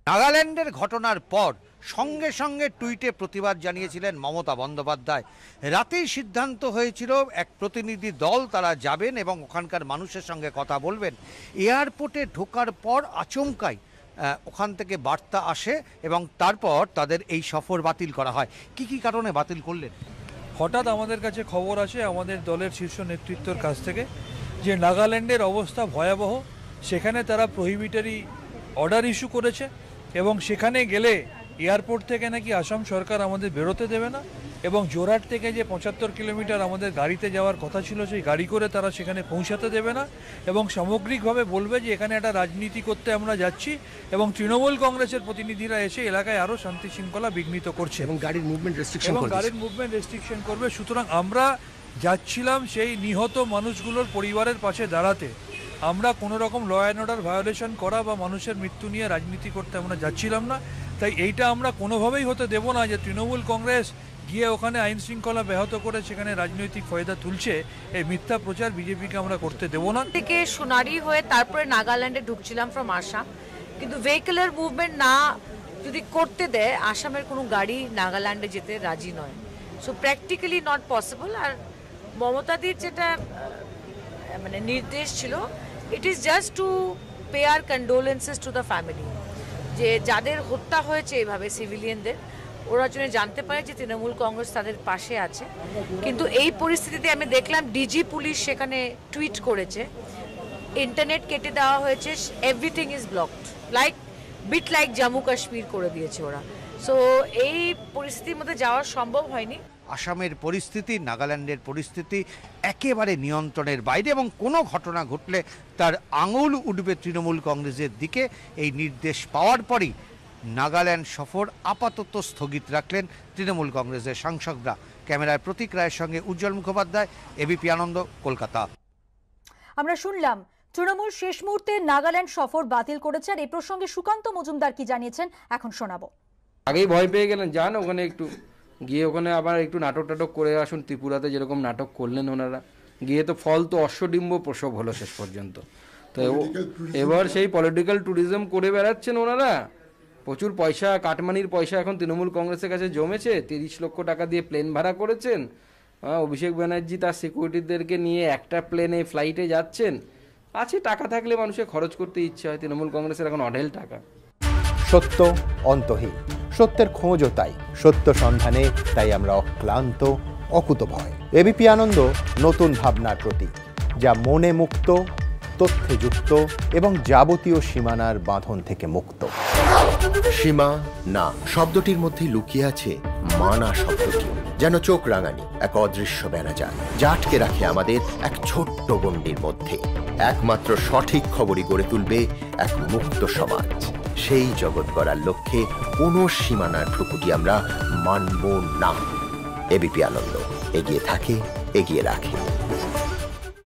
নাগাল্যান্ডের ঘটনার পর সঙ্গে সঙ্গে টুইটে প্রতিবাদ জানিয়েছিলেন মমতা বন্দ্যোপাধ্যায়। রাতেই সিদ্ধান্ত হয়েছিল এক প্রতিনিধি দল তারা যাবেন এবং ওখানকার মানুষের সঙ্গে কথা বলবেন। এয়ারপোর্টে ঢোকার পর আচমকাই ওখান থেকে বার্তা আসে এবং তারপর তাদের এই সফর বাতিল করা হয়। কি কি কারণে বাতিল করলেন? হঠাৎ আমাদের কাছে খবর আসে আমাদের দলের শীর্ষ নেতৃত্বের কাছ থেকে যে নাগাল্যান্ডের অবস্থা ভয়াবহ, সেখানে তারা প্রহিবিটরি অর্ডার ইস্যু করেছে এবং সেখানে গেলে এয়ারপোর্ট থেকে নাকি আসাম সরকার আমাদের বেরোতে দেবে না এবং জোরহাট থেকে যে 75 কিলোমিটার আমাদের গাড়িতে যাওয়ার কথা ছিল সেই গাড়ি করে তারা সেখানে পৌঁছাতে দেবে না এবং সামগ্রিকভাবে বলবে যে এখানে একটা রাজনীতি করতে আমরা যাচ্ছি এবং তৃণমূল কংগ্রেসের প্রতিনিধিরা এসে এলাকায় আরও শান্তি শৃঙ্খলা বিঘ্নিত করছে এবং গাড়ির মুভমেন্ট রেস্ট্রিকশন করবে। সুতরাং আমরা যাচ্ছিলাম সেই নিহত মানুষগুলোর পরিবারের পাশে দাঁড়াতে। আমরা কোনো রকম ল অ্যান্ড অর্ডার ভায়োলেশন করা বা মানুষের মৃত্যু নিয়ে রাজনীতি করতে আমরা যাচ্ছিলাম না। তাই এইটা আমরা কোনোভাবেই হতে দেব না যে তৃণমূল কংগ্রেস গিয়ে ওখানে আইন শৃঙ্খলা ব্যাহত করে সেখানে রাজনৈতিক ফায়দা তুলছে। এই মিথ্যা প্রচার বিজেপিকে আমরা করতে দেব না। থেকে সোনারি হয়ে তারপরে নাগাল্যান্ডে ঢুকছিলাম ফ্রম আসাম, কিন্তু ভেহিকলের মুভমেন্ট না যদি করতে দেয় আসামের কোনো গাড়ি নাগাল্যান্ডে যেতে রাজি নয়। So practically not possible. আর মমতাদির যেটা মানে নির্দেশ ছিল, it is just to pay our condolences to the family, যে যাদের হত্যা হয়েছে এইভাবে সিভিলিয়ানদের, ওরা যেন জানতে পারে যে তৃণমূল কংগ্রেস তাদের পাশে আছে। কিন্তু এই পরিস্থিতিতে আমি দেখলাম ডিজি পুলিশ সেখানে টুইট করেছে, ইন্টারনেট কেটে দেওয়া হয়েছে, everything is blocked, like Jammu Kashmir করে দিয়েছে ওরা। সো এই পরিস্থিতির মধ্যে যাওয়া সম্ভব হয়নি। আসামের পরিস্থিতি, নাগাল্যান্ডের পরিস্থিতি একেবারে নিয়ন্ত্রণের বাইরে এবং কোনো ঘটনা ঘটলে তার আঙুল উঠবে তৃণমূল কংগ্রেসের দিকে। এই নির্দেশ পাওয়ার পরই নাগাল্যান্ড সফর আপাতত স্থগিত রাখলেন তৃণমূল কংগ্রেসের সাংসদরা। ক্যামেরায় প্রতীক রায়ের সঙ্গে উজ্জ্বল মুখোপাধ্যায়, এবিপি আনন্দ, কলকাতা। আমরা শুনলাম তৃণমূল শেষ মুহূর্তে নাগাল্যান্ড সফর বাতিল করেছে। আর এই প্রসঙ্গে সুকান্ত মজুমদার কি জানিয়েছেন এখন শোনাবো। আগেই ভয় পেয়ে গেলেন, যান ওখানে একটু গিয়ে ওখানে আবার একটু নাটক টাটক করে আসুন। ত্রিপুরাতে যেরকম নাটক করলেন ওনারা, গিয়ে তো ফল তো অশ্বডিম্ব প্রসব হলো শেষ পর্যন্ত। তো এবার সেই পলিটিক্যাল ট্যুরিজম করে বেড়াচ্ছেন ওনারা। প্রচুর পয়সা, কাটমানির পয়সা এখন তৃণমূল কংগ্রেসের কাছে জমেছে। 30 লক্ষ টাকা দিয়ে প্লেন ভাড়া করেছেন। অভিষেক ব্যানার্জি তার সিকিউরিটিদেরকে নিয়ে একটা প্লেনে ফ্লাইটে যাচ্ছেন। আছে টাকা থাকলে মানুষের খরচ করতে ইচ্ছে হয়। তৃণমূল কংগ্রেসের এখন অঢেল টাকা। সত্য অন্তহীন, সত্যের খোঁজও তাই, সত্য সন্ধানে তাই আমরা অক্লান্ত, অকুতভয়। এবিপি আনন্দ নতুন ভাবনার প্রতীক, যা মনে মুক্ত, তথ্যে যুক্ত এবং যাবতীয় সীমানার বাঁধন থেকে মুক্ত। সীমা না শব্দটির মধ্যে লুকিয়ে আছে মানা শব্দটি, যেন চোখ রাঙানি এক অদৃশ্য বেড়াজাল, যা আটকে রাখে আমাদের এক ছোট্ট গণ্ডির মধ্যে। একমাত্র সঠিক খবরই গড়ে তুলবে এক মুক্ত সমাজ। সেই জগৎ গড়ার লক্ষ্যে কোনো সীমানার ঠুকুটি আমরা মানব না। এবিপি আনন্দ এগিয়ে থাকে, এগিয়ে রাখে।